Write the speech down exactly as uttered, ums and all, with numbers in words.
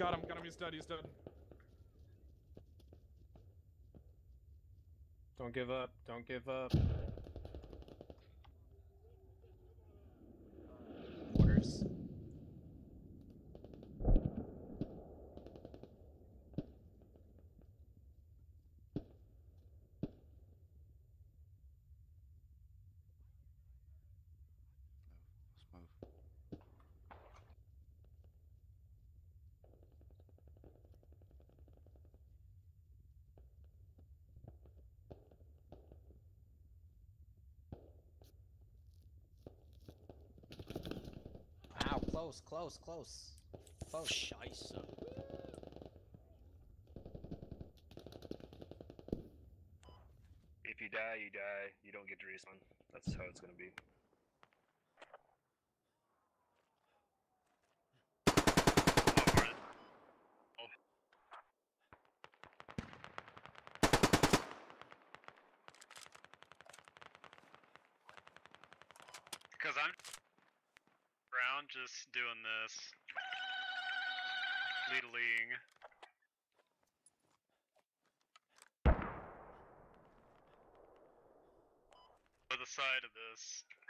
Got him, got him, he's dead, he's dead. Don't give up, don't give up. Mortars. Let's move. Wow, close, close, close. Close. Scheisse. If you die, you die. You don't get to respawn. That's how it's gonna be. Because I'm around just doing this. Leadling. Other side of this.